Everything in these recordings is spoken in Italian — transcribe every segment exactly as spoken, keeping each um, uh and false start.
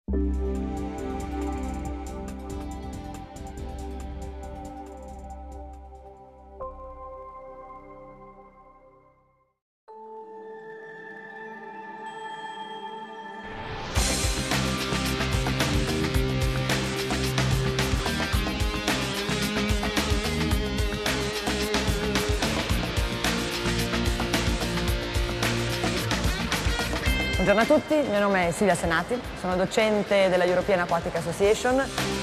Buongiorno a tutti, il mio nome è Silvia Senati, sono docente della European Aquatic Association.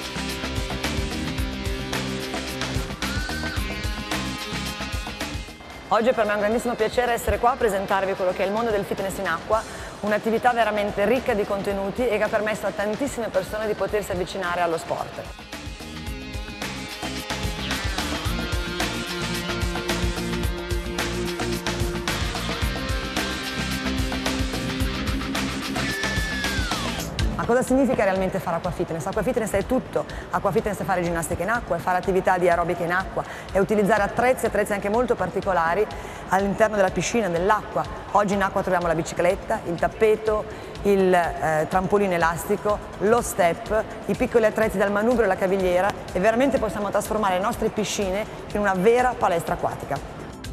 Oggi per me è un grandissimo piacere essere qua a presentarvi quello che è il mondo del fitness in acqua, un'attività veramente ricca di contenuti e che ha permesso a tantissime persone di potersi avvicinare allo sport. Ma cosa significa realmente fare acqua fitness? Acqua fitness è tutto, acqua fitness è fare ginnastica in acqua, è fare attività di aerobica in acqua, è utilizzare attrezzi, attrezzi anche molto particolari all'interno della piscina, dell'acqua. Oggi in acqua troviamo la bicicletta, il tappeto, il eh, trampolino elastico, lo step, i piccoli attrezzi dal manubrio alla cavigliera e veramente possiamo trasformare le nostre piscine in una vera palestra acquatica.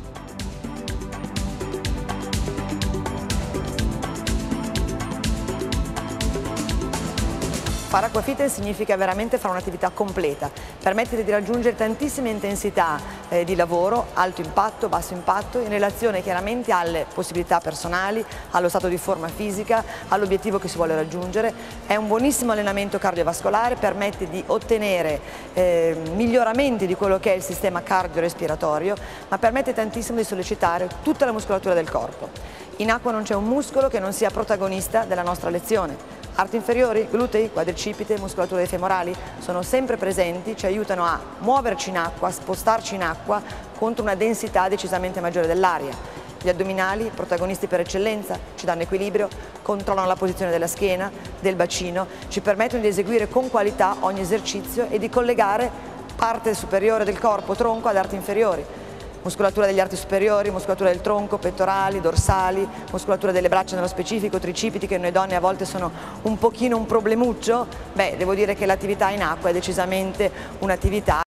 Fare acqua fitness significa veramente fare un'attività completa, permette di raggiungere tantissime intensità eh, di lavoro, alto impatto, basso impatto, in relazione chiaramente alle possibilità personali, allo stato di forma fisica, all'obiettivo che si vuole raggiungere. È un buonissimo allenamento cardiovascolare, permette di ottenere eh, miglioramenti di quello che è il sistema cardiorespiratorio, ma permette tantissimo di sollecitare tutta la muscolatura del corpo. In acqua non c'è un muscolo che non sia protagonista della nostra lezione. Arti inferiori, glutei, quadricipite, muscolatura dei femorali sono sempre presenti, ci aiutano a muoverci in acqua, a spostarci in acqua contro una densità decisamente maggiore dell'aria. Gli addominali, protagonisti per eccellenza, ci danno equilibrio, controllano la posizione della schiena, del bacino, ci permettono di eseguire con qualità ogni esercizio e di collegare parte superiore del corpo, tronco, ad arti inferiori. Muscolatura degli arti superiori, muscolatura del tronco, pettorali, dorsali, muscolatura delle braccia nello specifico, tricipiti che noi donne a volte sono un pochino un problemuccio. Beh, devo dire che l'attività in acqua è decisamente un'attività